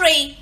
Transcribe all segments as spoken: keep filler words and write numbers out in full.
history.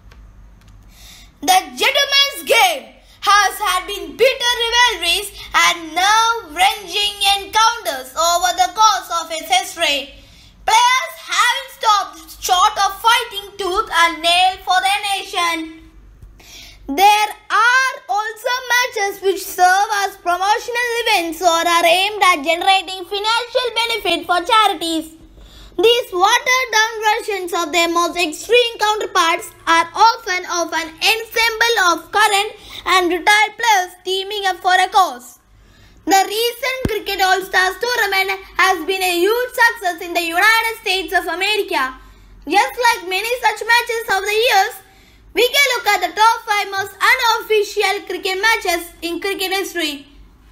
The gentleman's game has had been bitter rivalries and nerve-wrenching encounters over the course of its history. Players haven't stopped short of fighting tooth and nail for their nation. There are also matches which serve as promotional events or are aimed at generating financial benefit for charities. These watered-down versions of their most extreme counterparts are often of an ensemble of current and retired players teaming up for a cause. The recent Cricket All-Stars tournament has been a huge success in the United States of America. Just like many such matches over the years, we can look at the top five most unofficial cricket matches in cricket history.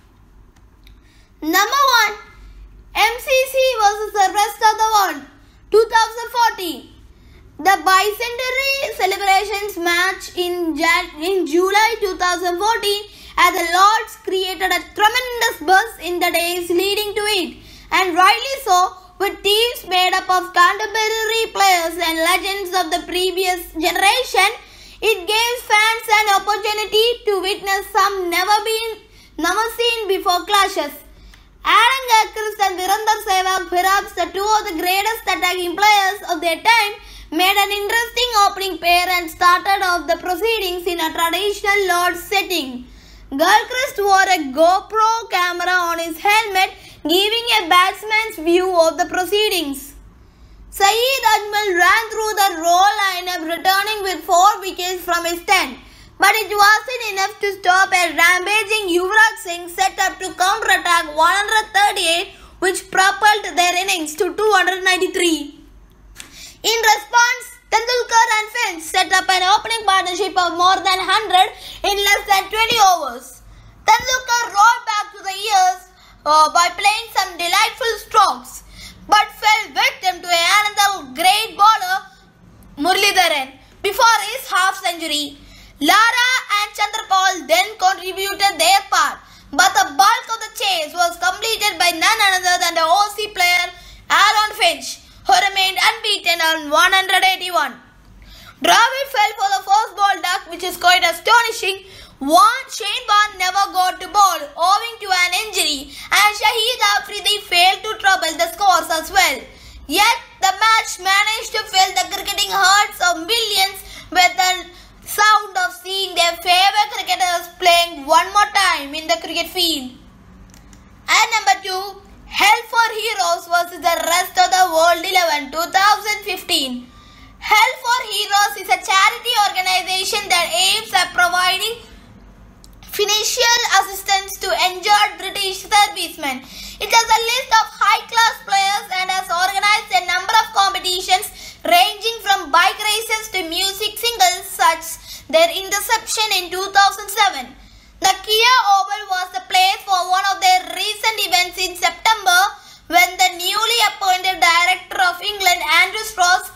Number one. M C C versus the rest of the world, two thousand fourteen. The bicentenary celebrations match in, Jan in July two thousand fourteen at the Lords created a tremendous buzz in the days leading to it, and rightly so, with teams made up of contemporary players and legends of the previous generation. It gave fans an opportunity to witness some never been, never seen before clashes. Aaron Gilchrist and Virender Sehwag, perhaps the two of the greatest attacking players of their time, made an interesting opening pair and started off the proceedings in a traditional Lord's setting. Gilchrist wore a GoPro camera on his helmet, giving a batsman's view of the proceedings. Saeed Ajmal ran through the raw lineup, returning with four wickets from his tent. But it wasn't enough to stop a rampaging Yuvraj Singh set up to counter-attack one hundred thirty-eight, which propelled their innings to two hundred ninety-three. In response, Tendulkar and Finch set up an opening partnership of more than one hundred in less than twenty overs. Tendulkar rolled back to the years uh, by playing some delightful strokes, but fell victim to another great bowler, Muralidharan, before his half-century. Lara and Chandrapal then contributed their part, but the bulk of the chase was completed by none other than the Aussie player Aaron Finch, who remained unbeaten on one hundred eighty-one. Dravid fell for the first ball duck, which is quite astonishing. One, Shane Warne never got to bowl owing to an injury, and Shahid Afridi failed to trouble the scores as well. Yet, the match managed to fill the cricketing hearts of millions with the sound of seeing their favourite cricketers playing one more time in the cricket field. And number two, Hell for Heroes versus the Rest of the World eleven twenty fifteen. Hell for Heroes is a charity organisation that aims at providing financial assistance to injured British servicemen. It has a list of high-class players and has organised a number of competitions ranging from bike races to music singles, such their inception in two thousand seven. The Kia Oval was the place for one of their recent events in September, when the newly appointed director of England, Andrew Strauss,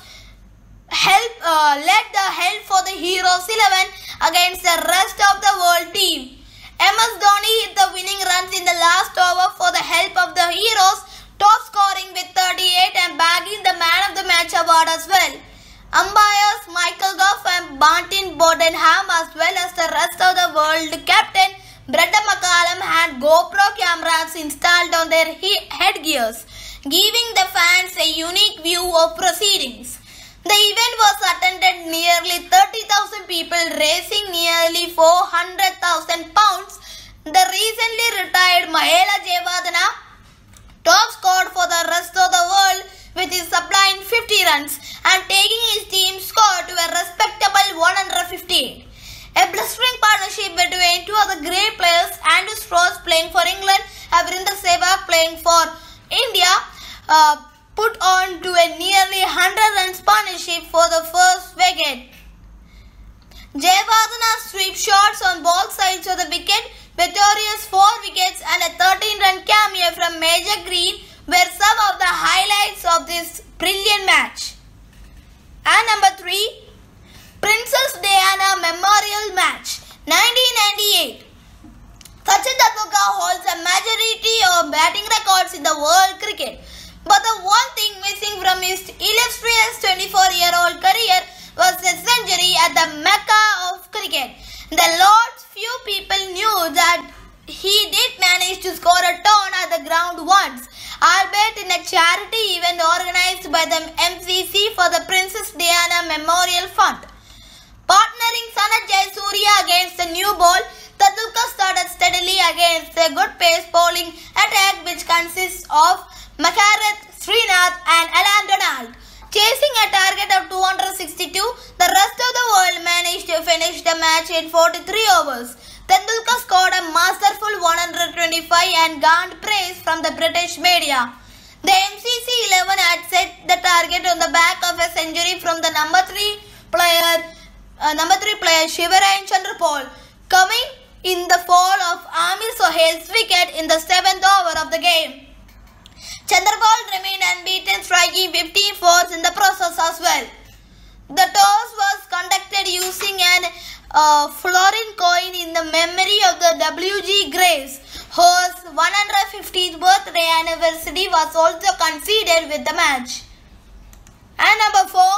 help, uh, led the Hell for the Heroes eleven against the rest of the world team. M S Dhoni hit the winning runs in the last over for the help of the Heroes, top scoring with thirty-eight and bagging the Man of the Match award as well. Umpires Michael Gough and Martin Bodenham, as well as the rest of the world captain Brendan McCullum, had GoPro cameras installed on their he headgears, giving the fans a unique view of proceedings. The event was attended nearly thirty thousand people, raising nearly four hundred thousand pounds. The recently retired Mahela Jayawardene top scored for the rest of the world with his sublime fifty runs and taking his team's score to a respectable one hundred fifty-eight. A blistering partnership between two of the great players, Andrew Strauss playing for England and Virender Sehwag playing for India, uh, put on to a nearly one hundred runs partnership for the first wicket. Jayawardene swept shots on both sides of the wicket, victorious four wickets and a thirteen run cameo from Major Green were some of the highlights of this brilliant match. And number three, Princess Diana Memorial Match, nineteen ninety-eight. Sachin Tendulkar holds a majority of batting records in the world cricket. But the one thing missing from his illustrious twenty-four-year-old career was a century by the M C C for the Princess Diana Memorial Fund. Partnering Sanath Jayasuriya against the new ball, Tendulkar started steadily against a good pace bowling attack which consists of Makarat, Srinath and Alan Donald. Chasing a target of two hundred sixty-two, the rest of the world managed to finish the match in forty-three overs. Tendulkar scored a masterful one hundred twenty-five and garnered praise from the British media. The M C C eleven had set the target on the back of a century from the number three player, uh, number three player Shivarayan Chandrapal, coming in the fall of Amir Sohail's wicket in the seventh over of the game. Chandrapal remained unbeaten, striking fifteen fours in the process as well. The toss was conducted using an uh, florin coin in the memory of the W G Grace, whose one hundred fiftieth birthday anniversary was also considered with the match. And number four,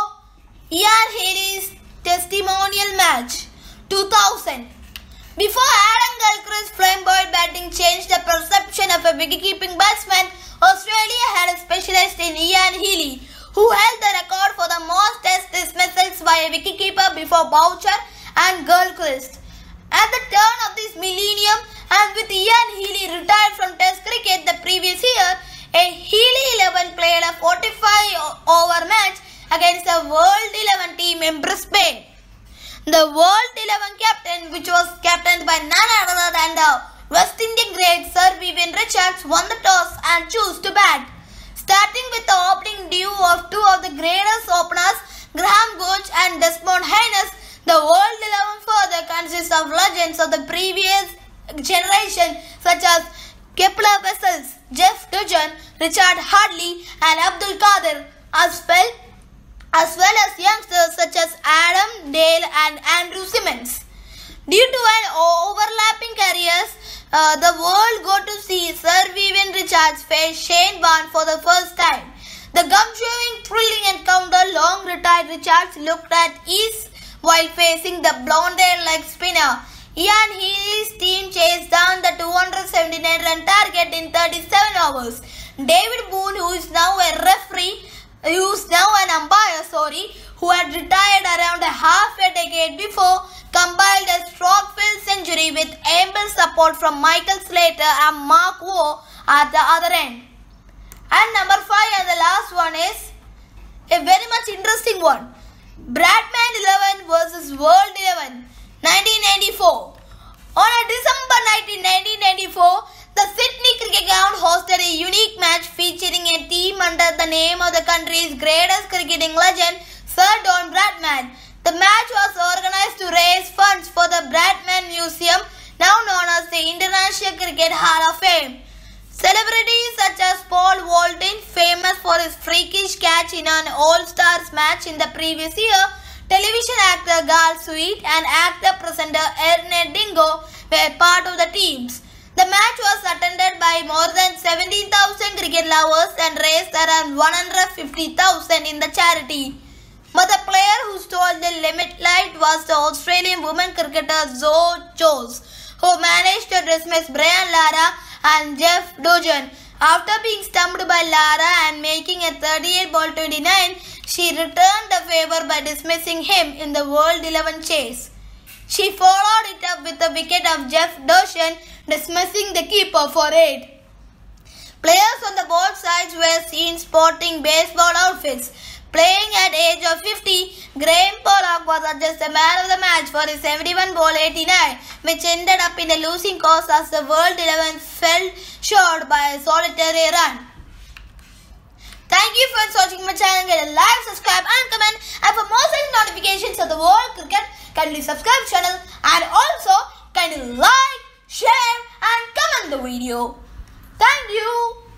Ian Healy's testimonial match, two thousand. Before Adam Gilchrist's flamboyant batting changed the perception of a wicket-keeping batsman, Australia had a specialist in Ian Healy, who held the record for the most test dismissals by a wicketkeeper before Boucher and Gilchrist. At the turn of this millennium, and with Ian Healy retired from Test cricket the previous year, a Healy eleven played a forty-five over match against the World eleven team in Brisbane. The World eleven captain, which was captained by none other than the West Indian great Sir Vivian Richards, won the toss and chose to bat. Starting with the opening duo of two of the greatest openers, Graham Gooch and Desmond Haynes, the World eleven further consists of legends of the previous generation such as Kepler Wessels, Jeff Duggan, Richard Hadley and Abdul Qadir, as well, as well as youngsters such as Adam Dale and Andrew Simmons. Due to an overlapping careers, uh, the world got to see Sir Vivian Richards face Shane Warne for the first time. The gum-chewing, thrilling encounter long retired Richards looked at ease while facing the blonde-haired leg spinner. Ian Healy's team chased down the two hundred seventy-nine run target in thirty-seven overs. David Boone, who is now a referee, who is now an umpire, sorry, who had retired around a half a decade before, compiled a stroke-filled century with ample support from Michael Slater and Mark Waugh at the other end. And number five and the last one is a very much interesting one. Bradman eleven versus World eleven, nineteen ninety-four. On a December nineteenth, nineteen ninety-four, the Sydney Cricket Ground hosted a unique match featuring a team under the name of the country's greatest cricketing legend, Sir Don Bradman. The match was organised to raise funds for the Bradman Museum, now known as the International Cricket Hall of Fame. Celebrities such as Paul Walton, famous for his freakish catch in an All-Stars match in the previous year, television actor Gal Sweet and actor-presenter Ernest Dingo were part of the teams. The match was attended by more than seventeen thousand cricket lovers and raised around one hundred fifty thousand in the charity. But the player who stole the limelight was the Australian women cricketer Zoe Chose, who managed to dismiss Brian Lara and Jeff Duggan. After being stumped by Lara and making a thirty-eight ball twenty-nine, she returned the favour by dismissing him in the World eleven chase. She followed it up with a wicket of Jeff Duggan, dismissing the keeper for eight. Players on the both sides were seen sporting baseball outfits. Playing at age of fifty, Graham Pollock was adjudged the man of the match for his seventy-one ball eighty-nine, which ended up in a losing cause as the World eleven fell short by a solitary run. Thank you for watching my channel. Get a like, subscribe and comment. And for more such notifications of the world cricket, kindly subscribe channel and also kindly like, share and comment the video. Thank you.